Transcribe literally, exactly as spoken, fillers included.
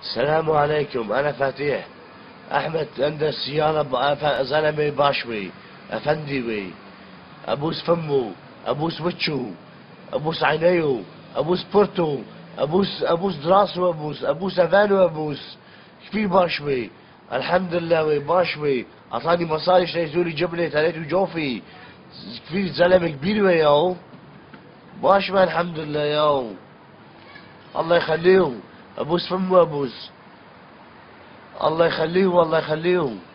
السلام عليكم. أنا فتيح أحمد. عند السيارة زلمة باشوي أفندي، أبوس فمه، أبوس وجهه، أبوس عينيه، أبوس بورتو، أبوس أبوس دراسه، أبوس أبوس أذانه، أبوس كثير باشوي. الحمد لله باشوي. أعطاني مصاري يزوري جبلة تلاتة جوفي. كثير زلمة كبير وياه باشوي. الحمد لله ياو. الله يخليهم. أبوس فمه، أبوس. الله يخليهم والله يخليهم.